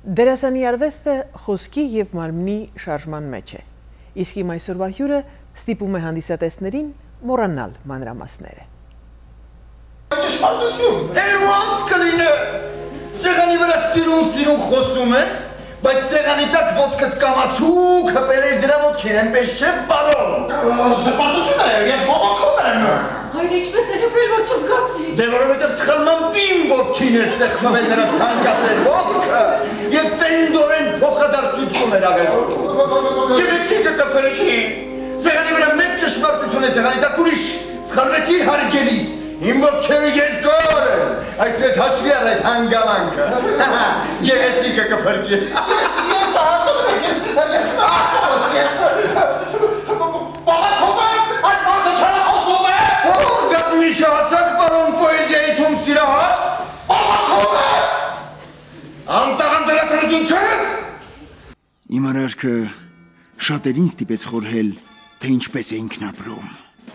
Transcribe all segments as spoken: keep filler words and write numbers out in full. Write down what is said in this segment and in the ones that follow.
Դերասանի արվեստը խոսքի և մարմնի շարժման մեջ է, իսկ իմ այսօրվա հյուրը ստիպում է հանդիսատեսներին մոռանալ մանրամասները։ Ճշմարտություն, էլ ոնց կլինի, սեղանի վրա սիրուն-սիրուն խոսում եք, բայց սեղանի տակ ոտքդ կամացուկ հպել էր դրա ոտքին, այնպես չէ, բարոն։ Ճշմարտություն է, ես բողոքում եմ։ Այր ինչպես է հպել, որ չզգացի։ Դե որովհետև սխալման իմ ոտքին էր սեղմվել նրա ցանկացել ոտքը և տենդորեն փոխադարձություն էր ավելցնում։ Գեղեցիկը կփրկի, սեղանի վրա մեկ ճշմարտություն է, սեղանի տակ ուրիշ, սխալվեցիր հարգելիս, իմ ոտքերը երկար են, այսպես հաշվի առ այդ հանգամանքը, գեղեցիկը կփրկի։ Ես հասկանում եք, ես ահոս, ես բաղաքում եմ, այդ մարդը չարախոսում է։ Որ գազմի շահասակ պարոն պոեզիայի թում սիրահաս, բաղաքում է։ Անտաղան դերասանություն չես։ Իմ արարքը շատերին ստիպեց խորհել, թե ինչպես է ինքն ապրում։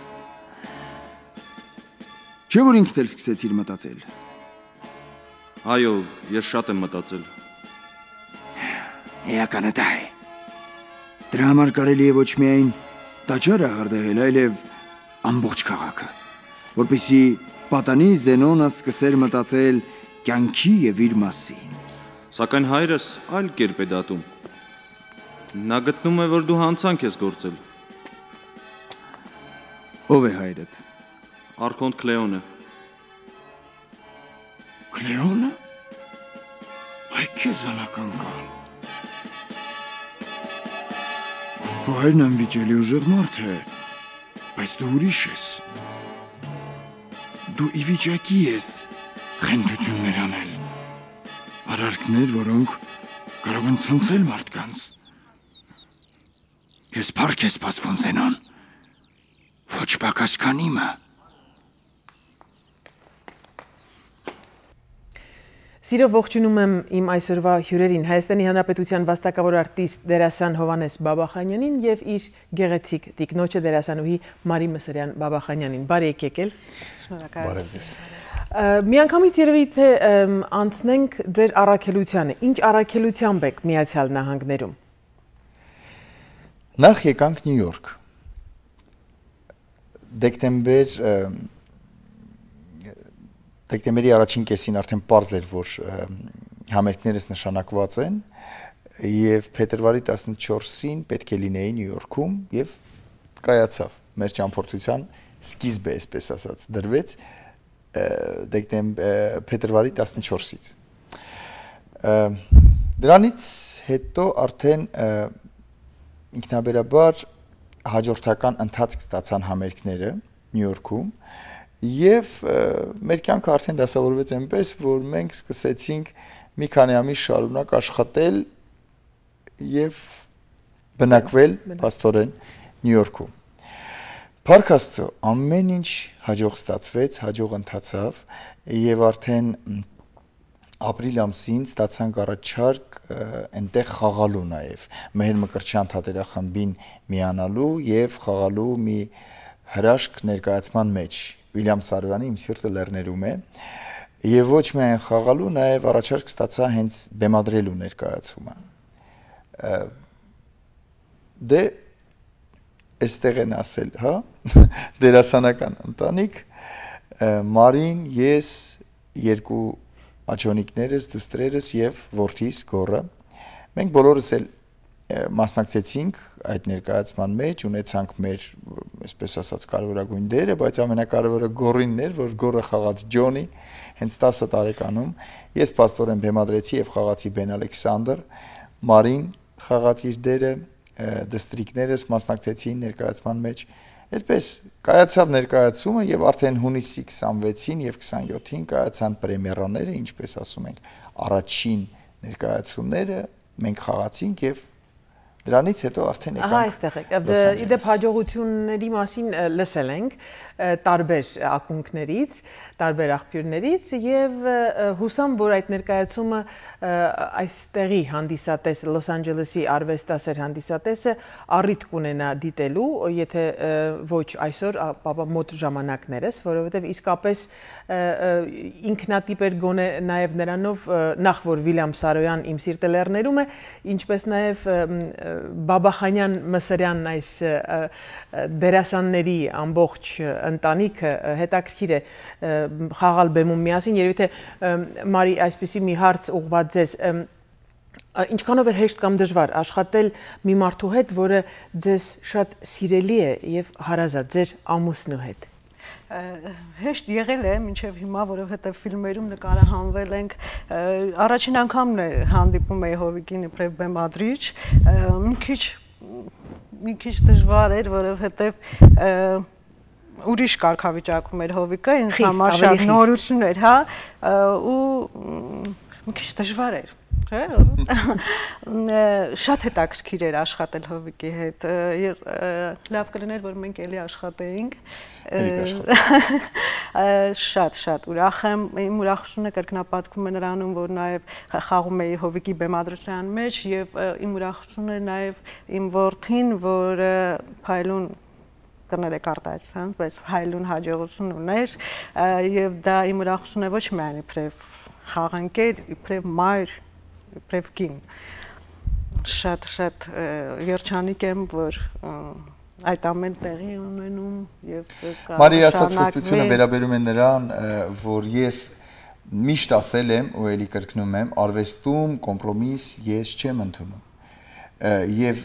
Չէ՞ որ ինքդ էլ սկսեցիր մտածել։ Այո, ես շատ եմ մտածել։ Էականը դա է։ Դրա համար կարելի է ոչ միայն տաճարը հրդեհել, այլև ամբողջ քաղաքը, որպեսզի պատանի Զենոնը սկսեր մտածել կյանքի և իր մասին։ Սակայն հայրս այլ կերպ է դատում։ Նա գտնում է, որ դու հանցանք ես գործել։ Ով է հայրդ։ Արքոնտ Քլեոնը։ Քլեոնը։ Այ քեզ անական կան։ Քո հայրն անվիճելի ուժեղ մարդ է, բայց դու ուրիշ ես։ Դու ի վիճակի ես խենթություններ անել։ Արարքներ, որոնք կարող են ցնցել մարդկանց։ Ես փառք է սպասվում Զենոն, ոչ պակաս քան իմը։ Սիրով ողջունում եմ իմ այսօրվա հյուրերին, Հայաստանի Հանրապետության վաստակավոր արտիստ դերասան Hovhannes Babakhanyanին և իր գեղեցիկ տիկնոջը դերասանուհի Msryan Babakhanyanին։ Բարի եք եկել։ Բարև ձեզ։ Միանգամից երևի թե անցնենք ձեր առաքելությանը։ Ինչ առաքելությամբ եք Միացյալ Նահանգներում։ Նախ եկանք Նյու Յորք։ Դեկտեմբեր Դեկտեմբերի առաջին կեսին արդեն պարզ էր, որ համերգներս նշանակված են և փետրվարի տասնչորսին պետք է լինեի Նյու Յորքում և կայացավ մեր ճամփորդության սկիզբը, այսպես ասած, դրվեց փետրվարի տասնչորսից։ Դրանից հետո արդեն ինքնաբերաբար հաջորդական ընթացք ստացան համերգները Նյու Յորքում և մեր կյանքը արդեն դասավորվեց այնպես, որ մենք սկսեցինք մի քանի ամիս շարունակ աշխատել և բնակվել փաստորեն Նյու Յորքում։ Փառք Աստծո, ամեն ինչ հաջող ստացվեց, հաջող ընթացավ և արդեն ապրիլ ամսին ստացանք առաջարկ այնտեղ խաղալու նաև, Մեհեր Մկրտչյան թատերախմբին միանալու և խաղալու մի հրաշք ներկայացման մեջ։ Վիլյամ Սարոյանի «Իմ սիրտը լեռներում է» և ոչ միայն խաղալու, նաև առաջարկ ստացա հենց բեմադրելու ներկայացումը։ Դե այստեղ են ասել, հա, դերասանական ընտանիք, Մարին, ես, երկու աջոնիկներս, դուստրերս և որդիս Գորը, մենք բոլորս էլ մասնակցեցինք այդ ներկայացման մեջ, ունեցանք մեր, այսպես ասած, կարևորագույն դերը, բայց ամենակարևորը Գորինն էր, որ Գորը խաղաց Ջոնի, հենց տասը տարեկանում, ես փաստորեն բեմադրեցի և խաղացի Բեն Ալեքսանդր, Մարին խաղաց իր դերը, դստրիկներս մասնակցեցին ներկայացման մեջ, այդպես կայացավ ներկայացումը և արդեն հունիսի քսանվեցին և քսանյոթին կայացան պրեմիերաները, ինչպես ասում ենք, առաջին ներկայացումները մենք խաղացինք և Դրանից հետո արդեն եկանք։ Ահա այստեղ եք։ Իդեպ հաջողությունների մասին լսել ենք տարբեր ակունքներից, տարբեր աղբյուրներից եւ հուսամ, որ այդ ներկայացումը այստեղի հանդիսատես Լոս Անջելեսի արվեստասեր հանդիսատեսը առիթ կունենա դիտելու, եթե ոչ այսօր, ապա մոտ ժամանակներս, որովհետեւ իսկապես ինքնատիպ էր գոնե նաեւ նրանով նախ որ Վիլյամ Սարոյան իմ սիրտը լեռներում է, ինչպես նաեւ Բաբախանյան Մսրյան այս դերասանների ամբողջ ընտանիքը հետաքրքիր է խաղալ բեմում միասին, երևի թե Մարի այսպեսի մի հարց ուղղված ձեզ, ինչքանով է հեշտ կամ դժվար աշխատել մի մարդու հետ, որը ձեզ շատ սիրելի է եւ հարազատ ձեր ամուսնու հետ։ Հեշտ եղել է մինչև հիմա, որովհետև ֆիլմերում նկարահանվել ենք, առաջին անգամն է հանդիպում էի Հովիկին իբրև բեմադրիչ, մի քիչ մի քիչ դժվար էր, որովհետև ուրիշ կարգավիճակում էր Հովիկը, ինձ համար շատ նորություն էր, հա, ու մի քիչ դժվար էր, շատ հետաքրքիր էր աշխատել Հովիկի հետ, լավ կլիներ, որ մենք էլի աշխատեինք, շատ շատ ուրախ եմ, իմ ուրախությունը կրկնապատկվում է նրանում, որ նաև խաղում էի Հովիկի բեմադրության մեջ եւ իմ ուրախությունը նաև իմ որդին, որը Փայլուն կնել է կարտահայտության, բայց Փայլուն հաջողություն ուներ եւ դա իմ ուրախությունը ոչ միայն իբրև խաղանկեր, իբրև մայր, իբրև կին։ Շատ շատ երջանիկ եմ, որ այդ ամեն տեղի ունենում եւ Մարի ասած խստությունը վերաբերում է նրան, որ ես միշտ ասել եմ ու էլի կրկնում եմ, արվեստում կոմպրոմիս ես չեմ ընդունում։ Եվ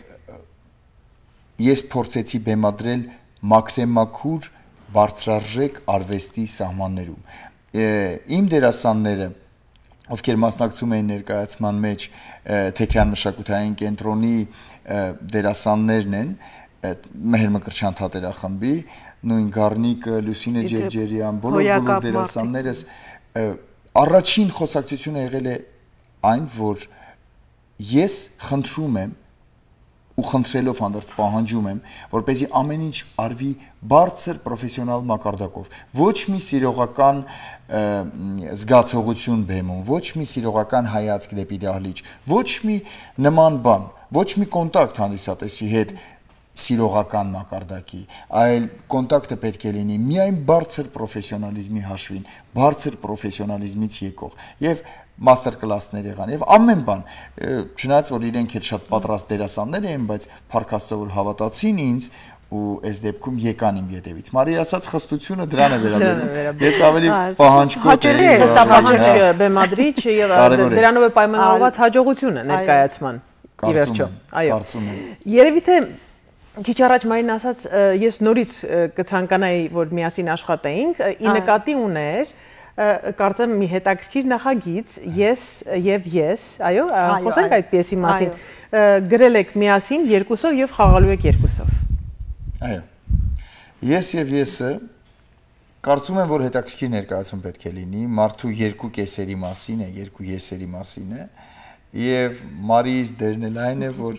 ես փորձեցի բեմադրել մաքրեմաքուր բարձրարժեք արվեստի սահմաններում։ Իմ դերասանները, ովքեր մասնակցում էին ներկայացման մեջ Թեքյան մշակութային կենտրոնի դերասաններն են, Մեհեր Մկրտչյան թատերախմբի, նույն Գառնիկը, Լուսինե Ջերջերյան, բոլոր բոլոր դերասաններս առաջին խոսակցությունը եղել է այն, որ ես խնդրում եմ ու խնդրելով հանդերձ պահանջում եմ, որպեսզի ամեն ինչ արվի բարձր պրոֆեսիոնալ մակարդակով, ոչ մի սիրողական զգացողություն բեմում, ոչ մի սիրողական հայացք դեպի դահլիճ, ոչ մի նման բան, ոչ մի կոնտակտ հանդիսատեսի հետ սիրողական մակարդակի, այլ կոնտակտը պետք է լինի միայն բարձր պրոֆեսիոնալիզմի հաշվին, բարձր պրոֆեսիոնալիզմից եկող եւ մաստեր կլասներ եղան եւ ամեն բան, չնայած որ իրենք էլ շատ պատրաստ դերասաններ էին, բայց փառք Աստծո որ հավատացին ինձ ու այս դեպքում եկան իմ ետևից։ Մարի ասած խստությունը դրան է վերաբերում։ Ես ավելի պահանջկոտ եմ։ Հստակ բեմադրիչ եւ դրանով է պայմանավորված հաջողությունը ներկայացման։ Ի վերջո, այո։ Երևի թե Քիչ առաջ Մարին ասաց, ես նորից կցանկանայի, որ միասին աշխատեինք, ի նկատի ուներ, կարծեմ մի հետաքրքիր նախագիծ, ես եւ ես, այո, խոսենք այդ պիեսի մասին, գրել եք միասին երկուսով եւ խաղալու եք երկուսով։ Այո։ Ես եւ եսը կարծում եմ, որ հետաքրքիր ներկայացում պետք է լինի, մարդու երկու կեսերի մասին է, երկու եսերի մասին է, եւ Մարիից դերն էլ այն է, որ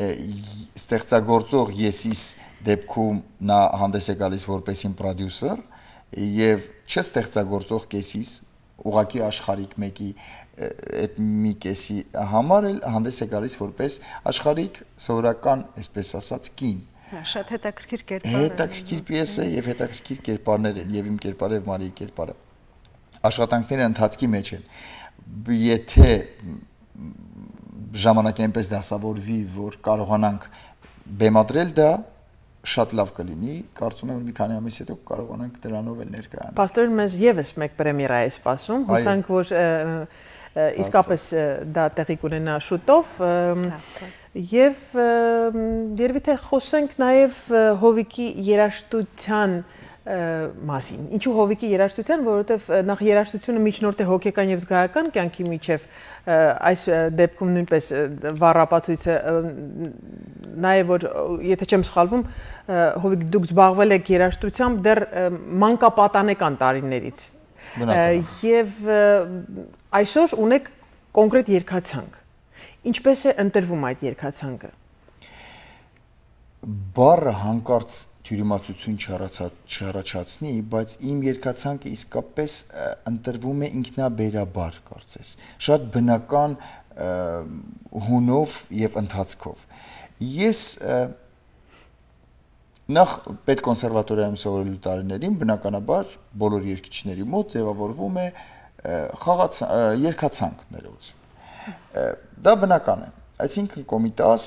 ստեղծագործող եսիս դեպքում նա հանդես է գալիս որպես իմ պրոդյուսեր եւ չստեղծագործող կեսիս ուղակի աշխարհիկ մեկի այդ մի կեսի համար էլ հանդես է գալիս որպես աշխարհիկ սովորական, այսպես ասած, կին։ Շատ հետաքրքիր կերպար է։ Հետաքրքիր պիես է եւ հետաքրքիր կերպարներ են եւ իմ կերպարը եւ Մարիի կերպարը։ Աշխատանքները ընթացքի մեջ են։ Եթե ժամանակը այնպես դասավորվի, որ կարողանանք բեմադրել դա, շատ լավ կլինի, կարծում եմ մի քանի ամիս հետո կարողանանք դրանով էլ ներկայանալ։ Պաստոր, մեզ եւս մեկ պրեմիերա է սպասում, հուսանք, որ իսկապես դա տեղի կունենա շուտով եւ երևի թե խոսենք նաեւ Հովիկի երաժշտության մասին։ Ինչու Հովիկի երաժշտության, որովհետև նախ երաժշտությունը միջնորդ է հոգեկան եւ զգայական կյանքի միջև, այս դեպքում նույնպես վառապացույցը նաեւ որ եթե չեմ սխալվում, Հովիկ դուք զբաղվել եք երաժշտությամբ դեռ մանկապատանեկան տարիներից։ Եվ այսօր ունեք կոնկրետ երգացանք։ Ինչպես է ընտրվում այդ երգացանկը։ բառը հանկարծ թյուրիմացություն չառաջացնի, բայց իմ երկացանկը իսկապես ընտրվում է ինքնաբերաբար, կարծես, շատ բնական հունով եւ ընթացքով։ Ես նախ պետկոնսերվատորիայում սովորելու տարիներին բնականաբար բոլոր երգիչների մոտ ձևավորվում է խաղաց երգացանք ներողություն։ Դա բնական է, այսինքն կոմիտաս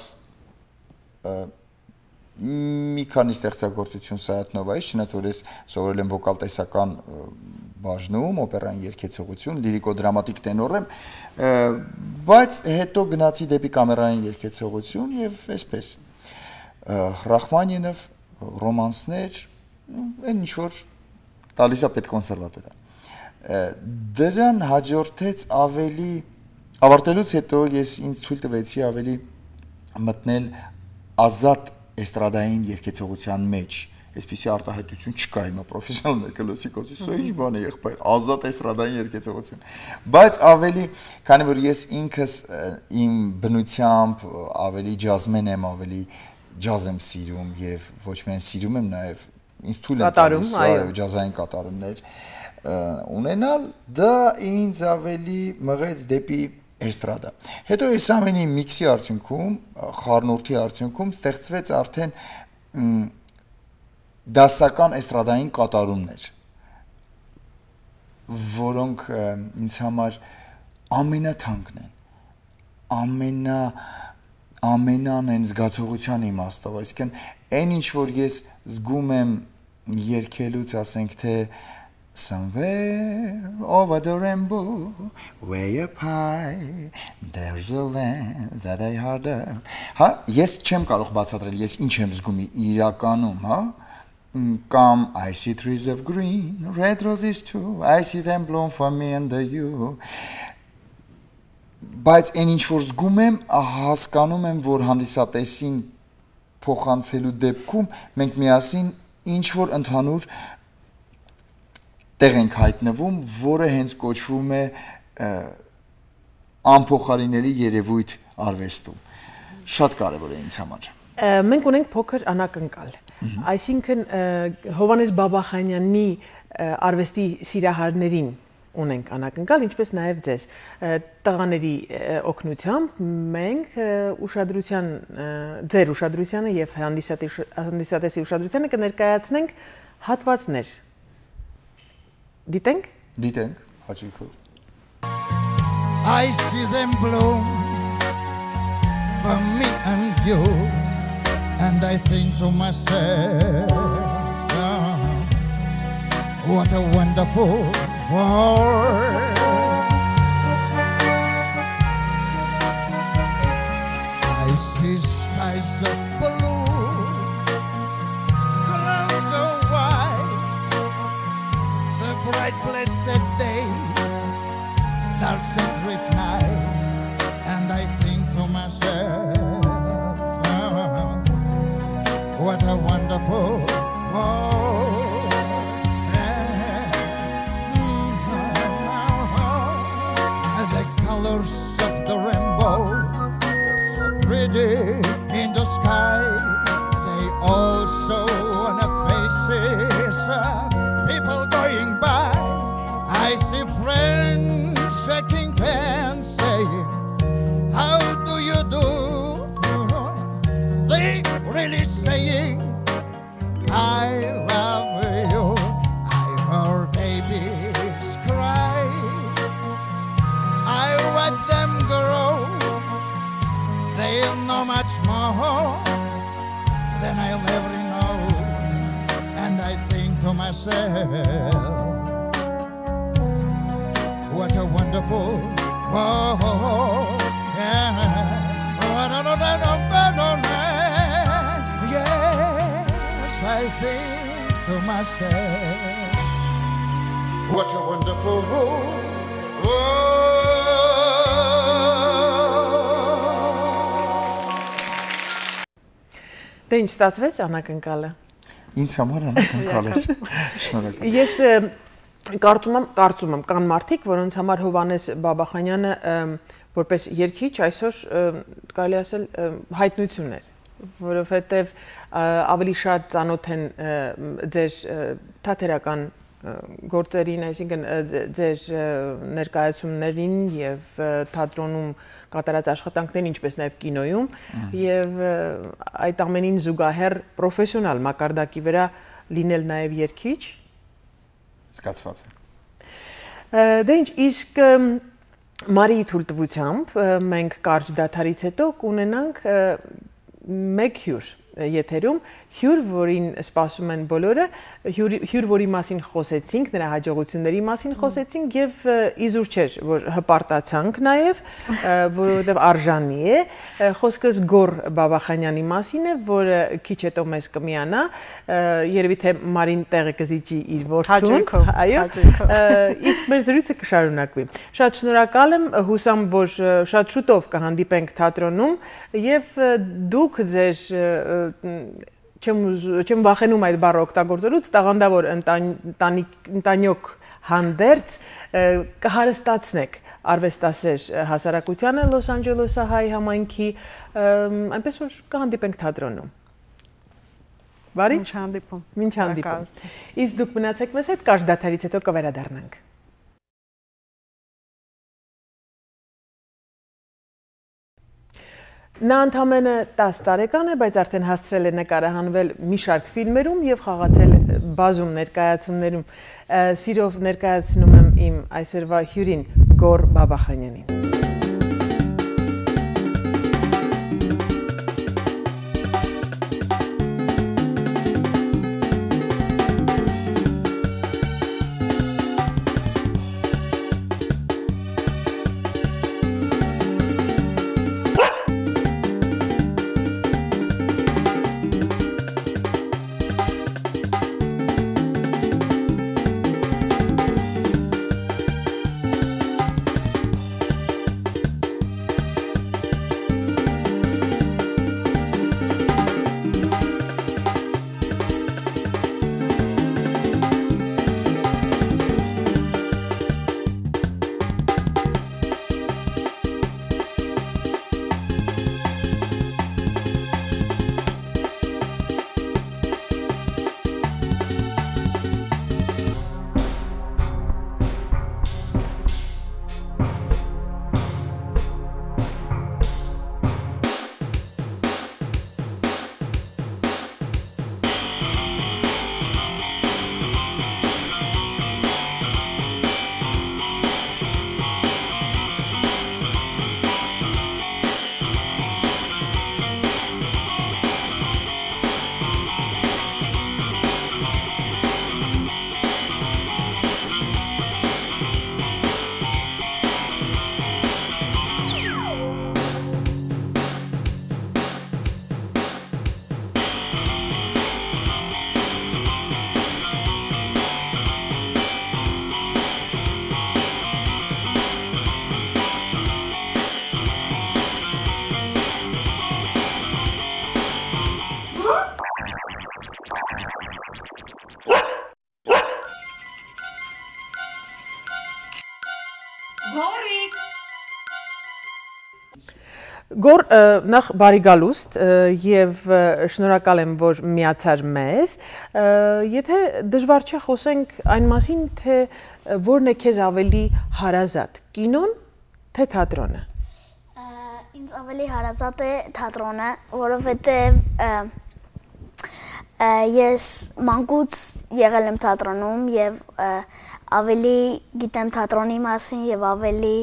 մի քանի ստեղծագործություն Սայաթնովայից, չնայած որ ես սովորել եմ վոկալ տեսական բաժնում, օպերային երգեցողություն, լիրիկո-դրամատիկ տենոր եմ, բայց հետո գնացի դեպի կամերային երգեցողություն եւ այսպես Ռախմանինով ռոմանսներ, այն ինչ որ տալիս է պետկոնսերվատորիա։ Դրան հաջորդեց ավելի ավարտելուց հետո ես ինձ թույլ տվեցի ավելի մտնել ազատ էստրադային երգեցողության մեջ, այսպիսի արտահայտություն չկա հիմա պրոֆեսիոնալ մեկը լսի կոչի, սա ինչ բան է եղբայր, ազատ էստրադային երգեցողություն, բայց ավելի, քանի որ ես ինքս իմ բնությամբ ավելի ջազմեն եմ, ավելի ջազ եմ սիրում եւ ոչ միայն սիրում եմ, նաեւ ինձ թույլ եմ տալիս ջազային կատարումներ ունենալ, դա ինձ ավելի մղեց դեպի էստրադա։ Հետո այս ամենի միքսի արդյունքում, խառնուրդի արդյունքում ստեղծվեց արդեն դասական էստրադային կատարումներ, որոնք ինձ համար ամենաթանկն են, ամենա ամենան են զգացողության իմաստով, այսինքն այն ինչ որ ես զգում եմ երգելուց, ասենք թե Somewhere over the rainbow, way up high, there's a land that I heard of. Հա, ես չեմ կարող բացատրել, ես ինչ եմ զգում իրականում, հա? Կամ I see trees of green, red roses too, I see them bloom for me and you. Բայց այն ինչ որ զգում եմ, հասկանում եմ, որ հանդիսատեսին փոխանցելու դեպքում մենք միասին ինչ որ ընդհանուր տեղ ենք հայտնվում, որը հենց կոչվում է անփոխարինելի երևույթ արվեստում։ Շատ կարևոր է ինձ համար։ Մենք ունենք փոքր անակնկալ։ Այսինքն Հովհաննես Բաբախանյանի արվեստի սիրահարներին ունենք անակնկալ, ինչպես նաև ձեզ։ Տղաների օգնությամբ մենք ուշադրության ձեր ուշադրությանը եւ հանդիսատեսի ուշադրությանը կներկայացնենք հատվածներ։ Դիտենք։ Դիտենք, հաճույքով։ I see them bloom for me and you, and I think to myself, oh, what a wonderful world. I see skies of blue, clouds of white, the bright blessed day, dark sacred night, and I think to myself, oh, what a wonderful world. Yeah. Mm-hmm. The colors of the rainbow, pretty in the sky, they also on the faces of people going by. I see friends shaking hands saying, how do you do? They really saying, I love you. I heard babies cry, I let them grow. They'll know much more than I'll ever know. And I think to myself, what a wonderful world. Yeah. Yes, I think to myself, what a wonderful world. Դե ինչ ստացվեց անակնկալը։ Ինձ համար անակնկալ էր։ Շնորհակալ։ Ես կարծում եմ, կարծում եմ կան մարդիկ, որոնց համար Հովհաննես Բաբախանյանը որպես երգիչ այսօր կարելի ասել հայտնություն էր։ որովհետև ավելի շատ ծանոթ են ձեր թատերական գործերին, այսինքն ձեր ներկայացումներին եւ թատրոնում կատարած աշխատանքներին, ինչպես նաեւ կինոյում եւ այդ ամենին զուգահեռ պրոֆեսիոնալ մակարդակի վրա լինել նաեւ երգիչ զգացված է։ Դե ինչ, իսկ Մարիի թույլտվությամբ մենք կարճ դադարից հետո կունենանք մեկ հյուր եթերում, հյուր, որին սպասում են բոլորը, հյուր, որի մասին խոսեցինք, նրա հաջողությունների մասին խոսեցինք եւ իզուր չէր, որ հպարտացանք նաեւ, որովհետեւ արժանի է, խոսքս Գոր Բաբախանյանի մասին է, որը քիչ հետո մեզ կմիանա, երևի թե Մարին տեղը կզիջի իր որդուն, այո, իսկ մեր զրույցը կշարունակվի։ Շատ շնորհակալ եմ, հուսամ, որ շատ շուտով կհանդիպենք թատրոնում եւ դուք ձեր չեմ վախենում այդ բառը օգտագործելուց, տաղանդավոր ընտանիք հանդերձ կհարստացնեք արվեստասեր հասարակությանը Լոս Անջելեսահայ համայնքի, այնպես որ կհանդիպենք թատրոնում։ Բարի։ Մինչ հանդիպում։ Մինչ հանդիպում։ Իսկ դուք մնացեք մեզ հետ, կարճ դադարից հետո կվերադառնանք։ Նա ընդամենը տասը տարեկան է, բայց արդեն հասցրել է նկարահանվել մի շարք ֆիլմերում եւ խաղացել բազում ներկայացումներում։ Սիրով ներկայացնում եմ իմ այսօրվա հյուրին Գոր Բաբախանյանին։ Գոր, նախ բարի գալուստ եւ շնորհակալ եմ, որ միացար մեզ։ Եթե դժվար չէ խոսենք այն մասին, թե որն է քեզ ավելի հարազատ՝ կինոն, թե թատրոնը։ Ինձ ավելի հարազատ է թատրոնը, որովհետեւ ես մանկուց եղել եմ թատրոնում եւ ավելի գիտեմ թատրոնի մասին եւ ավելի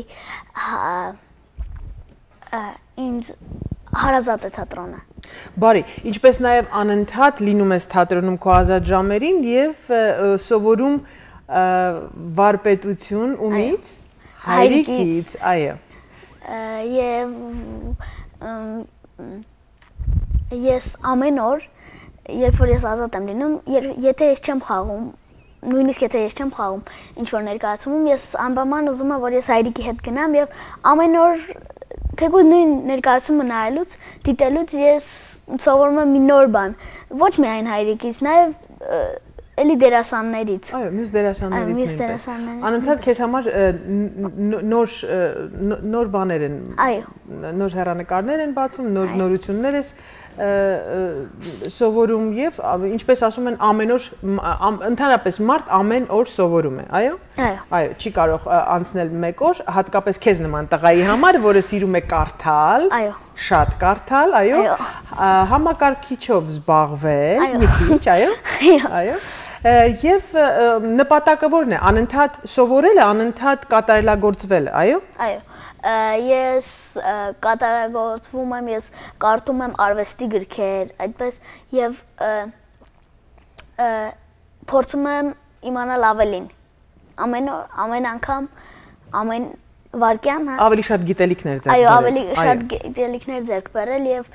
ինձ հարազատ է թատրոնը։ Բարի, ինչպես նաև անընդհատ լինում ես թատրոնում քո ազատ ժամերին եւ սովորում վարպետություն ումից հայրիկից, այո։ Եվ ես ամեն օր, երբ որ ես ազատ եմ լինում, եթե ես չեմ խաղում, նույնիսկ եթե ես չեմ խաղում ինչ-որ ներկայացումում, ես անպայման ուզում եմ, որ ես հայրիկի հետ գնամ եւ ամեն օր թեկուզ նույն ներկայացումը նայելուց, դիտելուց ես սովորում եմ մի նոր բան, ոչ միայն հայրիկից, նաև էլի դերասաններից։ Այո, մյուս դերասաններից։ Մյուս դերասաններից։ Անընդհատ քեզ համար նոր նոր բաներ են։ Այո։ Նոր հեռանկարներ են բացում, նոր նորություններ ես սովորում եւ ինչպես ասում են ամեն օր ընդհանրապես մարդ ամեն օր սովորում է, այո։ Այո։ Այո, չի կարող անցնել մեկ օր, հատկապես քեզ նման տղայի համար, որը սիրում է կարդալ։ Այո։ Շատ կարդալ, այո։ Համակարգիչով զբաղվել, մի քիչ, այո։ Այո։ Եվ նպատակը որն է, անընդհատ սովորելը, անընդհատ կատարելագործվելը, այո։ Այո։ Ես կատարելագործվում եմ, ես կարդում եմ արվեստի գրքեր, այդպես եւ փորձում եմ իմանալ ավելին։ Ամեն ամեն անգամ, ամեն վարքյան, ավելի շատ գիտելիքներ ձեռք բերել։ Այո, ավելի շատ գիտելիքներ ձեռք բերել եւ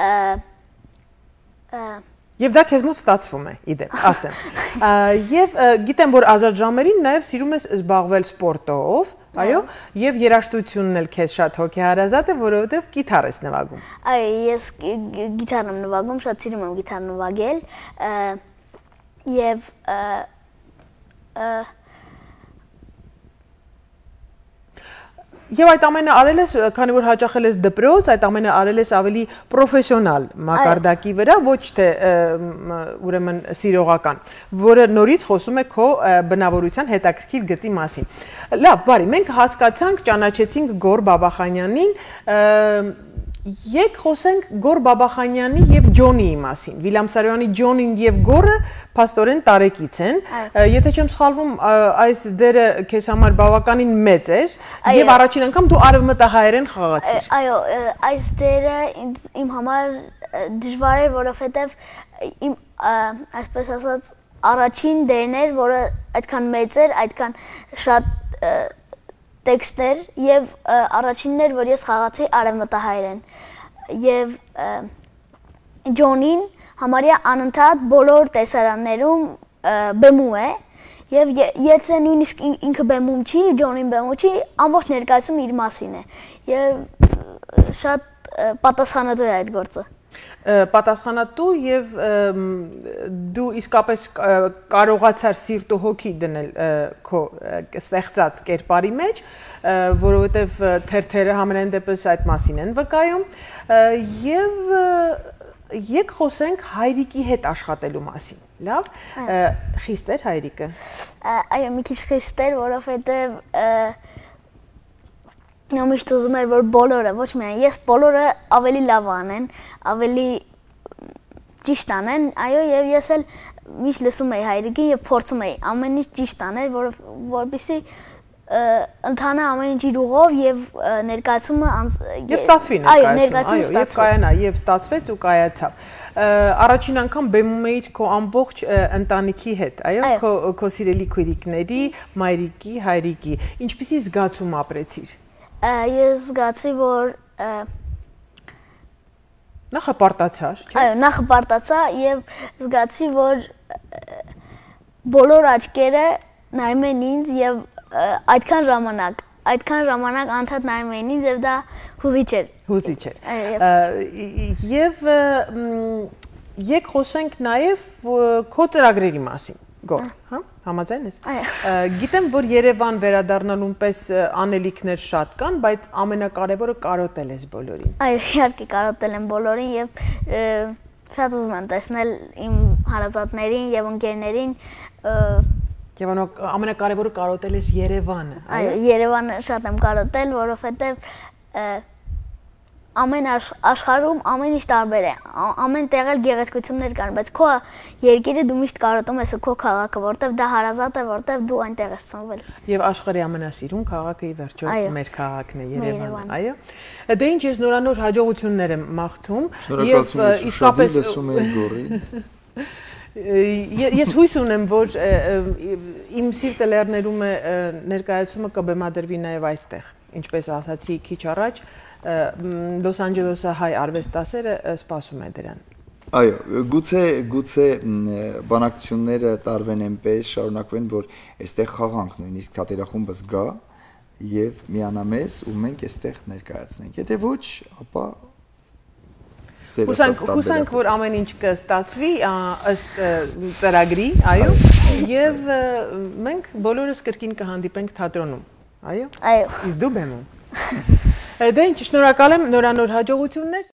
Եվ դա քեզ մոտ ստացվում է, իդեպ, ասեմ։ Եվ գիտեմ, որ ազատ ժամերին նաև սիրում ես զբաղվել սպորտով, այո, եւ երաժշտությունն էլ քեզ շատ հոգեհարազատ է, որովհետեւ գիտար ես նվագում։ Այո, ես գիտար եմ նվագում, շատ սիրում եմ գիտար նվագել, եւ Եվ այդ ամենը արել ես, քանի որ հաճախել ես դպրոց, այդ ամենը արել ես ավելի պրոֆեսիոնալ մակարդակի վրա, ոչ թե ուրեմն սիրողական, որը նորից խոսում է քո բնավորության հետաքրքիր գծի մասին։ Լավ, բարի, մենք հասկացանք, ճանաչեցինք Գոր Բաբախանյանին, Եկ խոսենք Գոր Բաբախանյանի եւ Ջոնիի մասին։ Վիլյամսարյանի Ջոնին եւ Գորը փաստորեն տարեկից են։ Եթե չեմ սխալվում, այս դերը քեզ համար բավականին մեծ էր եւ առաջին անգամ դու արևմտահայերեն խաղացիր։ Այո, այս դերը իմ համար դժվար էր, որովհետեւ իմ այսպես ասած առաջին դերն էր, որը այդքան մեծ էր, այդքան շատ տեքստներ եւ առաջինն էր, որ ես խաղացի արևմտահայերեն եւ Ջոնին համարյա անընդհատ բոլոր տեսարաններում բեմում է եւ եթե նույնիսկ ինքը բեմում չի, Ջոնին բեմում չի, ամբողջ ներկայացումը իր մասին է եւ շատ պատասխանատու է այդ գործը։ Պատասխանատու եւ դու իսկապես կարողացար սիրտ ու հոգի դնել քո ստեղծած կերպարի մեջ, որովհետեւ թերթերը համենայն դեպս այդ մասին են վկայում եւ եկ խոսենք հայրիկի հետ աշխատելու մասին։ Լավ, խիստ էր հայրիկը։ Այո, մի քիչ խիստ էր, որովհետեւ Նա միշտ ուզում էր, որ բոլորը, ոչ միայն ես, բոլորը ավելի լավ անեն, ավելի ճիշտ անեն, այո, եւ ես էլ միշտ լսում էի հայրիկին եւ փորձում էի ամեն ինչ ճիշտ անել, որովհետեւ ընթանա ամեն ինչ իր ուղով եւ ներկայացումը եւ ստացվի ներկայացումը, այո, եւ կայանա, եւ ստացվեց ու կայացավ։ Առաջին անգամ բեմում էիր քո ամբողջ ընտանիքի հետ, այո, քո քո սիրելի քույրիկների, մայրիկի, հայրիկի։ Ինչպիսի զգացում ապրեցիր։ Ես զգացի, որ Նախ հպարտացար, չէ՞։ Այո, նախ հպարտացա եւ զգացի, որ բոլոր աչքերը նայում են ինձ եւ այդքան ժամանակ, այդքան ժամանակ անդադ նայում են ինձ եւ դա հուզիչ էր։ Հուզիչ էր։ Եվ եկ խոսենք նաեւ քո ծրագրերի մասին, Գոր, հա, համաձայն ես։ Գիտեմ, որ Երևան վերադառնալուն պես անելիքներ շատ կան, բայց ամենակարևորը կարոտել ես բոլորին։ Այո, իհարկե կարոտել եմ բոլորին եւ շատ ուզում եմ տեսնել իմ հարազատներին եւ ընկերներին։ Եվ ամենակարևորը կարոտել ես Երևանը։ Այո, Երևանը շատ եմ կարոտել, որովհետեւ ամեն աշխարհում ամեն ինչ տարբեր է, ամեն տեղ էլ գեղեցկություններ կան, բայց քո երկիրը դու միշտ կարոտում ես քո քաղաքը, որտեվ դա հարազատ է, որտեվ դու այնտեղ ես ծնվել։ Եվ աշխարհի ամենասիրուն քաղաքը ի վերջո մեր քաղաքն է, Երևանը, այո։ Դե ինչ ես նորանոր հաջողություններ եմ մաղթում եւ իսկապես լսում եմ Գորին։ Ես հույս ունեմ, որ իմ սիրտը լեռներում է ներկայացումը կբեմադրվի նաեւ այստեղ, ինչպես ասացի քիչ առաջ, Լոս Անջելեսի հայ արվեստասերը սպասում է դրան։ Այո, գուցե գուցե բանակցությունները տարվեն այնպես, շարունակվեն, որ այստեղ խաղանք նույնիսկ թատերախումբս գա եւ միանա մեզ ու մենք այստեղ ներկայացնենք։ Եթե ոչ, ապա Հուսանք, որ ամեն ինչ կստացվի ըստ ծրագրի, այո, եւ մենք բոլորս կրկին կհանդիպենք թատրոնում, այո։ Այո։ Իսկ դու բեմում։ Դե ինչ, շնորհակալ եմ, նորանոր հաջողություններ։